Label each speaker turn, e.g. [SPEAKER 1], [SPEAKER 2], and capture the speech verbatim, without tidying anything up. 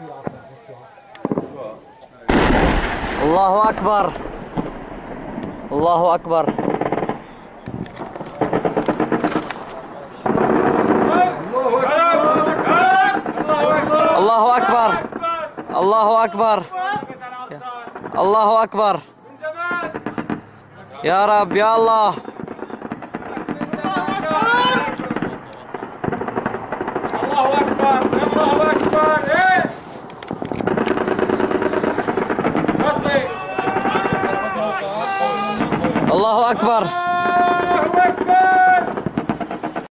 [SPEAKER 1] الله أكبر الله أكبر. الله أكبر الله أكبر الله أكبر يا رب يا الله.
[SPEAKER 2] الله أكبر الله أكبر. إيه
[SPEAKER 1] الله أكبر.